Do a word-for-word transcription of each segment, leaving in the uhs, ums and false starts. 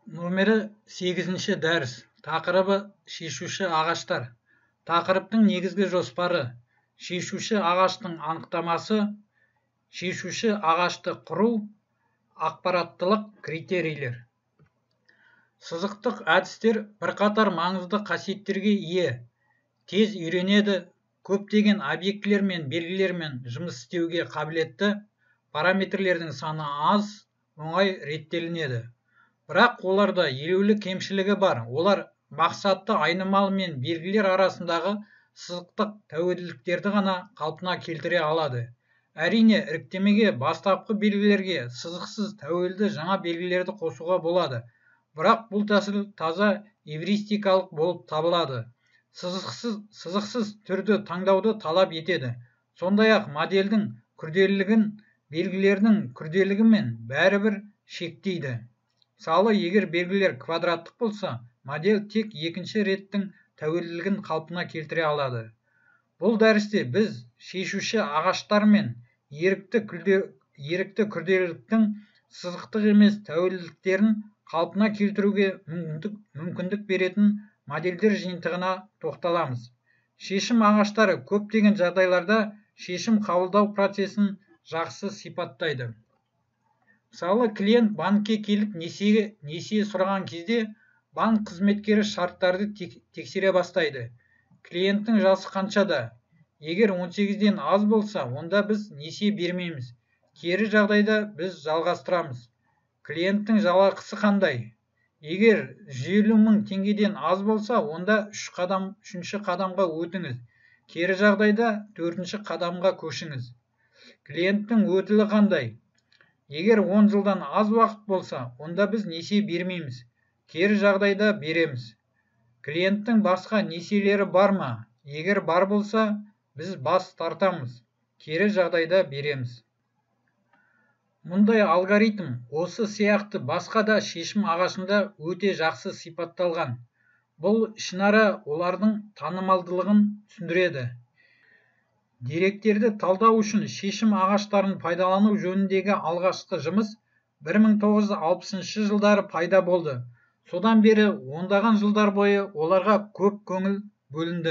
Номері сегізінші дәріс. Тақырыбы шешуші ағаштар. Тақырыптың негізгі жоспары: шешуші ағаштың анықтамасы, шешуші ағашты құру, ақпараттылық критерийлер. Сызықтық әдістер бірқатар маңызды қасиеттерге ие. Тез үйренеді, көптеген объектілер мен белгілермен жұмыс істеуге қабілетті, параметрлердің саны аз, оңай реттелінеді. Бірақ оларда елеулі кемшілігі бар. Олар мақсатты айнымалы мен белгілер арасындағы сызықтық тәуелділіктерді ғана қалпына келтіре алады. Әрине, іріктемеге бастапқы белгілерге сызықсыз тәуелді жаңа белгілерді қосуға болады. Бірақ бұл тәсіл таза эвристикалық болып табылады. Сызықсыз, сызықсыз түрді таңдауды талап етеді. Сондай-ақ модельдің күрделілігін белгілердің күрделілігімен бәрібір шектейді. Мысалы, егер белгілер квадраттық болса, модель тек екінші реттің тәуелділігін қалпына келтіре алады. Бұл дәрісте біз шешуші ағаштар мен ерікті, күрде, ерікті күрделіліктің сызықтық емес тәуелділіктерін қалпына келтіруге мүмкіндік, мүмкіндік беретін модельдер жиынтығына тоқталамыз. Шешім ағаштары көптеген жағдайларда шешім қабылдау процесін жақсы сипаттайды. Мысалы, клиент банкке келіп несие, несие сұраған кезде банк қызметкері шарттарды тек, тексере бастайды. Клиенттің жасы қаншада? Егер он сегізден аз болса, онда біз несие бермейміз. Кері жағдайда біз жалғастырамыз. Клиенттің жалақысы қандай? Егер жүз елу мың теңгеден аз болса, онда үш қадам, үшінші қадамға өтіңіз. Кері жағдайда төртінші қадамға көшіңіз. Клиенттің өтілі қандай? Егер он жылдан аз уақыт болса, онда біз несие бермейміз. Кері жағдайда береміз. Клиенттің басқа несиелері бар ма? Егер бар болса, біз бас тартамыз. Кері жағдайда береміз. Мұндай алгоритм осы сияқты басқа да шешім ағашында өте жақсы сипатталған. Бұл ішінара олардың танымалдылығын түсіндіреді. Деректерді талдау үшін шешім ағаштарын пайдалану жөніндегі алғашқы жұмыс бір мың тоғыз жүз алпысыншы жылдары пайда болды. Содан бері ондаған жылдар бойы оларға көп көңіл бөлінді.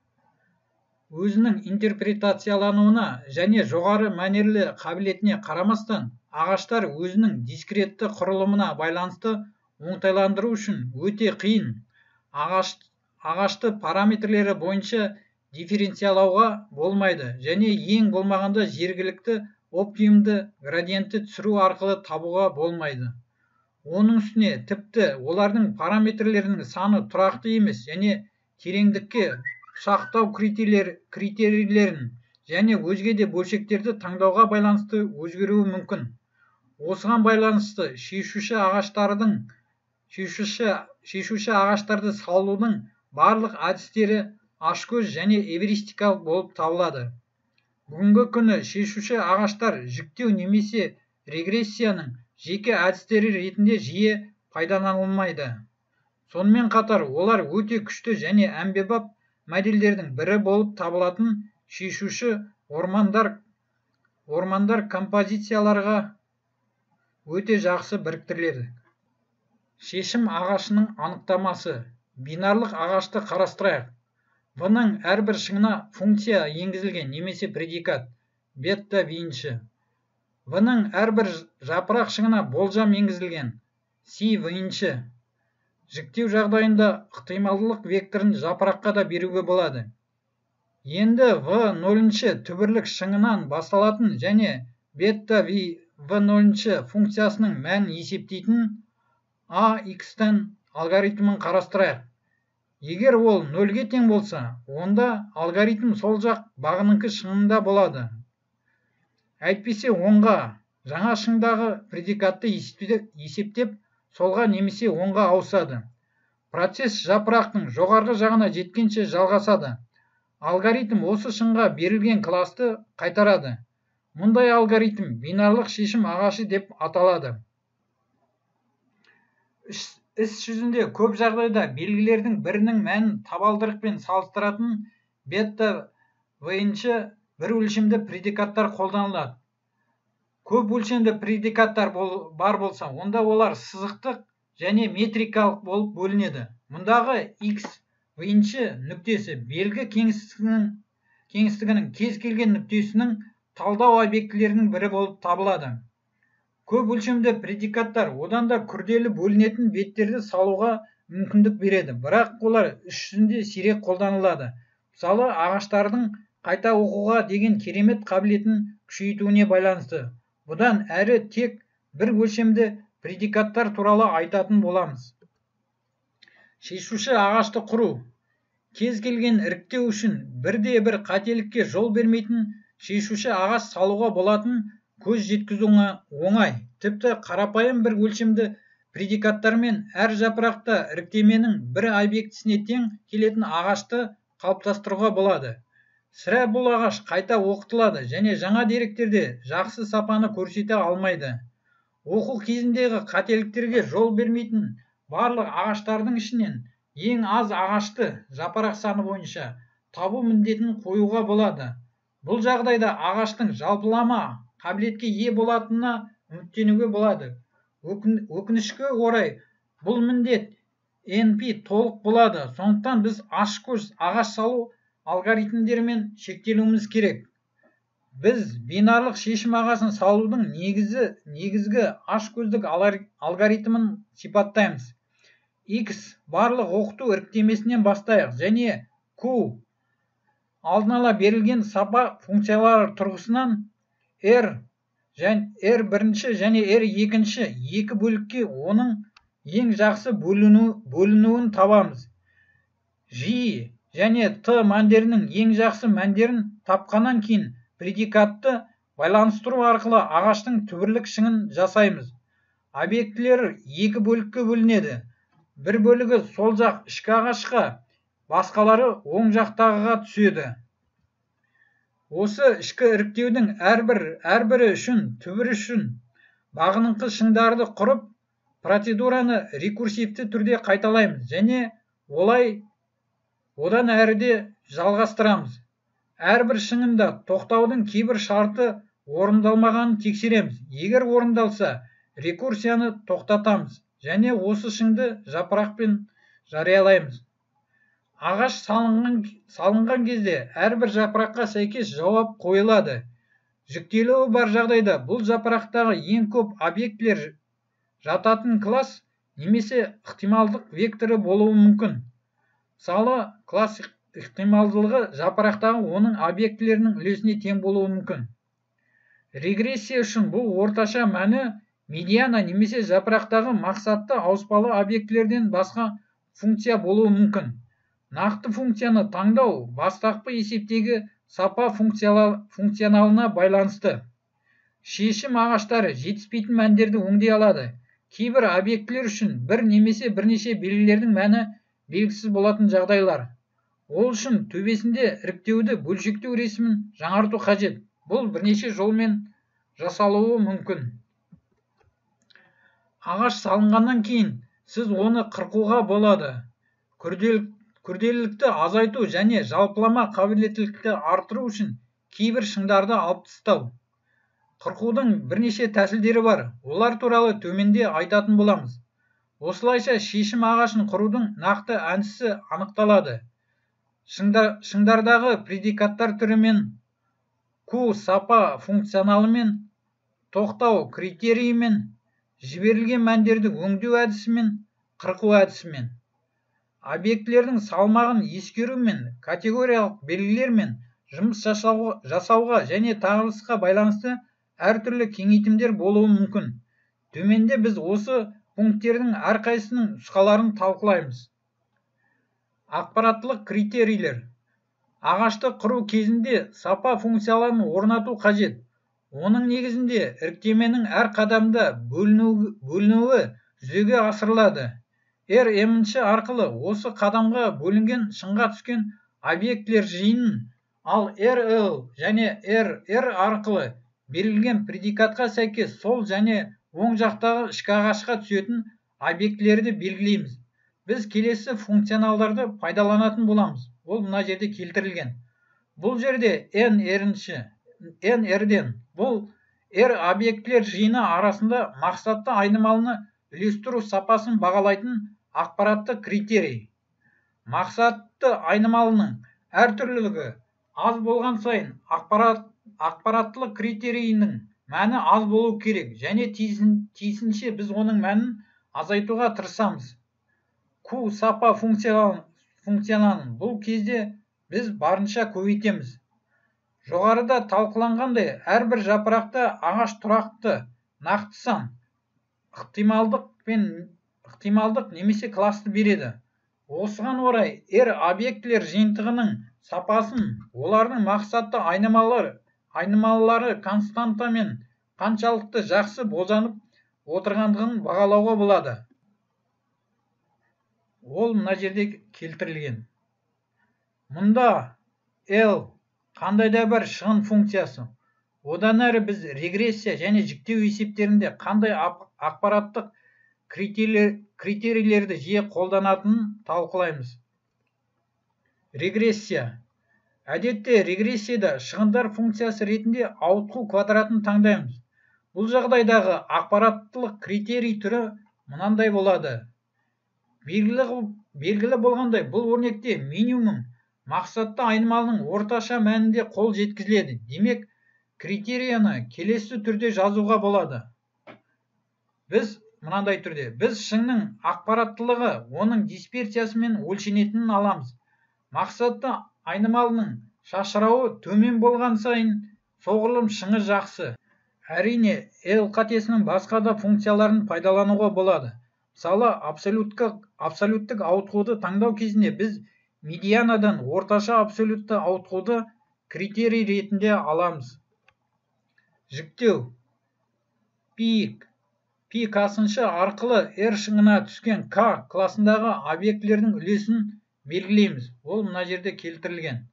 Өзінің интерпретациялануына және жоғары мәнерлі қабілетіне қарамастан, ағаштар өзінің дискретті құрылымына байланысты оңтайландыру үшін өте қиын. Ағаш, ағашты параметрлері бойынша дифференциялауға болмайды және ең болмағанда жергілікті оптимумды градиентті түсіру арқылы табуға болмайды. Оның үстіне тіпті олардың параметрлерінің саны тұрақты емес және тереңдікке ұсақтау критерийлерін және өзге де бөлшектерді таңдауға байланысты өзгеруі мүмкін. Осыған байланысты шешуші ағаштардың шешуші, шешуші ағаштарды салудың барлық әдістері ашкөз және эвристикалық болып табылады. Бүгінгі күні шешуші ағаштар жіктеу немесе регрессияның жеке әдістері ретінде жиі пайдаланылмайды. Сонымен қатар олар өте күшті және әмбебап модельдердің бірі болып табылатын шешуші ормандар, ормандар композицияларға өте жақсы біріктіріледі. Шешім ағашының анықтамасы. Бинарлық ағашты қарастырайық. В-ның әрбір шыңына функция енгізілген немесе предикат бетта винчі. В-ның әрбір жапырақ шыңына болжам енгізілген си винчі. Жіктеу жағдайында ықтималдылық векторын жапыраққа да беруге болады. Енді В нөлінші түбірлік шыңынан басталатын және бетта В нөлінші функциясының мәнін есептейтін а икс-тен алгоритмін қарастырайық. Егер ол нөлге тең болса, онда алгоритм сол жақ бағыныңқы шыңында болады. Әйтпесе оңға, жаңа шыңдағы предикатты есептеп, солға немесе оңға ауысады. Процесс жапырақтың жоғарғы жағына жеткенше жалғасады. Алгоритм осы шыңға берілген класты қайтарады. Мұндай алгоритм бинарлық шешім ағашы деп аталады. Іс жүзінде көп жағдайда белгілердің бірінің мәнін табалдырықпен салыстыратын бетта вінші бір өлшемді предикаттар қолданылады. Көп өлшемді предикаттар бар болса, онда олар сызықтық және метрикалық болып бөлінеді. Мұндағы x выншы нүктесі белгі кеңістігінің кеңістігінің кез келген нүктесінің талдау объектілерінің бірі болып табылады. Көп өлшемді предикаттар одан да күрделі бөлінетін беттерді салуға мүмкіндік береді, бірақ олар іс жүзінде сирек қолданылады. Мысалы, ағаштардың қайта оқуға деген керемет қабілетін күшейтуіне байланысты. Бұдан әрі тек бір өлшемді предикаттар туралы айтатын боламыз. Шешуші ағашты құру. Кез келген іріктеу үшін бірде бір қателікке жол бермейтін шешуші ағаш салуға болатын көз жеткізу оңай. Тіпті қарапайым бір өлшемді предикаттармен әр жапырақта іріктеменің бір объектісіне тең келетін ағашты қалыптастыруға болады. Сірә бұл ағаш қайта оқытылады және жаңа деректерде жақсы сапаны көрсете алмайды. Оқу кезіндегі қателіктерге жол бермейтін барлық ағаштардың ішінен ең аз ағашты жапырақ саны бойынша табу міндетін қоюға болады. Бұл жағдайда ағаштың жалпылама қабілетке ие болатынына үміттенуге болады. Өкінішке орай бұл міндет эн пи толық болады. Сондықтан біз ашкөз ағаш салу алгоритмдерімен шектелуіміз керек. Біз бинарлық шешім ағасын салудың негізі, негізгі ашкөздік алгоритмін сипаттаймыз. X барлық оқыту іріктемесінен бастайық және Q алдын ала берілген сапа функциялары тұрғысынан R және R бірінші және R екінші екі бөлікке оның ең жақсы бөліну, бөлінуін табамыз. J және T мәндерінің ең жақсы мәндерін тапқаннан кейін предикатты байланыстыру арқылы ағаштың түбірлік шыңын жасаймыз. Объектілер екі бөлікке бөлінеді. Бір бөлігі сол жақ ішкі ағашқа, басқалары оң жақтағыға түседі. Осы ішкі іріктеудің әрбір әрбірі үшін түбір үшін бағыныңқы шыңдарды құрып, процедураны рекурсивті түрде қайталаймыз және олай одан әріде жалғастырамыз. Әрбір шыңында тоқтаудың кейбір шарты орындалмағанын тексереміз. Егер орындалса, рекурсияны тоқтатамыз және осы шыңды жапырақпен жариялаймыз. Ағаш салынған, салынған кезде әрбір жапыраққа сәйкес жауап қойылады. Жүктелуі бар жағдайда бұл жапырақтағы ең көп объектілер жататын класс немесе ықтималдық векторы болуы мүмкін. Мысалы, класс ықтималдылығы жапырақтағы оның объектілерінің үлесіне тең болуы мүмкін. Регрессия үшін бұл орташа мәні медиана немесе жапырақтағы мақсатты ауыспалы объектілерден басқа функция болуы мүмкін. Нақты функцияны таңдау бастапқы есептегі сапа функционалына байланысты. Шешім ағаштары жетіспейтін мәндерді өңдей алады. Кейбір объектілер үшін бір немесе бірнеше белгілердің мәні белгісіз болатын жағдайлар. Ол үшін төбесінде іріктеуді бөлшектеу ресімін жаңарту қажет. Бұл бірнеше жолмен жасалуы мүмкін. Ағаш салынғаннан кейін сіз оны қырқуға болады. Күрделілікті азайту және жалпылама қабілеттілікті artıру үшін кейбір шыңдарды алып тастау. Қырқудың бірнеше тәсілдері бар. Олар туралы төменде айтатын боламыз. Осылайша шешім ағашын құрудың нақты әдісі анықталады. Шыңдардағы предикаттар түрімен, Q сапа функционалымен, тоқтау критерийімен, жіберілген мәндерді өңдеу әдісімен, қырқу әдісімен. Объектілердің салмағын ескерумен, категориялық белгілермен жұмыс жасауға және тағылысқа байланысты әртүрлі кеңейтімдер болуы мүмкін. Төменде біз осы пункттердің әрқайсының нұсқаларын талқылаймыз. Ақпараттылық критерийлер. Ағашты құру кезінде сапа функцияларын орнату қажет. Оның негізінде іріктеменің әр қадамда бөлінуі жүзеге асырылады. R M-ші арқылы осы қадамға бөлінген шыңға түскен объектілер жиынын, ал R L және R R арқылы берілген предикатқа сәйкес сол және оң жақтағы ішкі ағашқа түсетін объектілерді белгілейміз. Біз келесі функционалдарды пайдаланатын боламыз. Ол мына жерде келтірілген. Бұл жерде N R-ші, N R-ден бұл R объектілер жиыны арасында мақсатты айнымалыны үлестіру сапасын бағалайтын ақпаратты критерий. Мақсатты айнымалының әртүрлілігі аз болған сайын ақпарат, ақпараттылық критерийінің мәні аз болу керек және тиісінше біз оның мәнін азайтуға тырысамыз. Q сапа функцияланын бұл кезде біз барынша көбейтеміз. Жоғарыда талқыланғандай әрбір жапырақта ағаш тұрақты, нақты сан, ықтималдық пен ықтималдық немесе класты береді. Осыған орай R объектілер жиынтығының сапасын олардың мақсатты айнымалары, айнымалылары константамен қаншалықты жақсы болжанып отырғандығын бағалауға болады. Ол мына жерде келтірілген. Мұнда L қандай да бір шығын функциясы. Одан әрі біз регрессия және жіктеу есептерінде қандай ақпараттық критерийлерді жиі қолданатынын талқылаймыз. Регрессия. Әдетте регрессияда шығындар функциясы ретінде ауытқу квадратын таңдаймыз. Бұл жағдайдағы ақпараттылық критерий түрі мынандай болады. Белгілі болғандай бұл өрнекте минимум мақсатты айнымалының орташа мәнінде қол жеткізіледі. Демек, критерияны келесі түрде жазуға болады. Біз мынандай түрде, біз шыңның ақпараттылығы оның дисперсиясымен өлшенетінін аламыз. Мақсатты айнымалының шашырауы төмен болған сайын соғұрлым шыңы жақсы. Әрине, L қатесінің басқа да функцияларын пайдалануға болады. Мысалы, абсолюттік ауытқуды таңдау кезінде біз медианадан орташа абсолютті ауытқуды критерий ретінде аламыз. Жіктеу. Пик. Пи касыншы арқылы R шыңына түскен K класындағы объектілердің үлесін белгілейміз. Ол мына жерде келтірілген.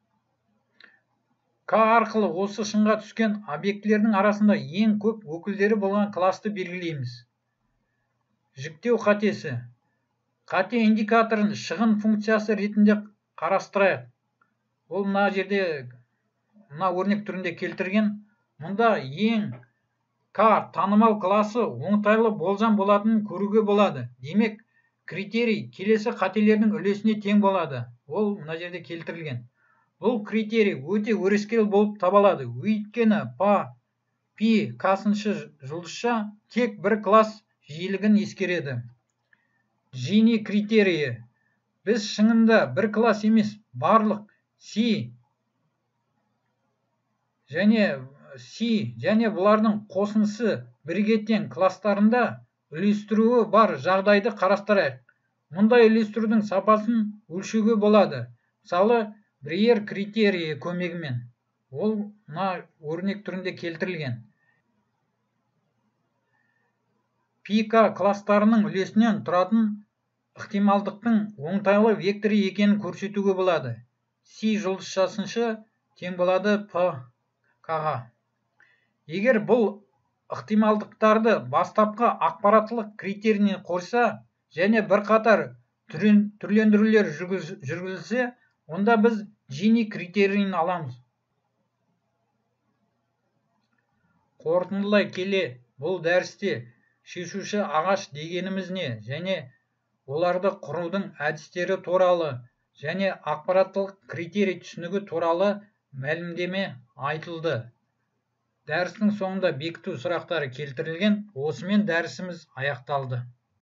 K арқылы осы шыңға түскен объектілердің арасында ең көп өкілдері болған класты белгілейміз. Жіктеу қатесі. Қате индикаторын шығын функциясы ретінде қарастырайық. Ол мына жерде мына өрнек түрінде келтірген. Мұнда ең K танымал класы оңтайлы болжам болатынын көруге болады. Демек, критерий келесі қателердің үлесіне тең болады. Ол мына жерде келтірілген. Бұл критерий өте өрескел болып табылады. Өйткені пи касыншы жұлдызша тек бір класс жиілігін ескереді. Джини критерийі. Біз шыңында бір класс емес, барлық C және C және бұлардың қосынысы бірігетін кластарында үлестіруі бар жағдайды қарастырайық. Мұндай үлестірудің сапасын өлшеуге болады. Мысалы, Брейер критерийі көмегімен. Ол мына өрнек түрінде келтірілген. Пи-К кластарының үлесінен тұратын ықтималдықтың оңтайлы векторы екенін көрсетуге болады. C жұлдызшасыншы тең болады P-К-ға. Егер бұл ықтималдықтарды бастапқы ақпараттылық критерийіне қойса және бірқатар түрлендірулер жүргізілсе, онда біз Джини критерийін аламыз. Қорытындылай келе, бұл дәрісте шешуші ағаш дегеніміз не және оларды құрудың әдістері туралы және ақпараттылық критерий түсінігі туралы мәлімдеме айтылды. Дәрістің соңында бекіту сұрақтары келтірілген. Осымен дәрісіміз аяқталды.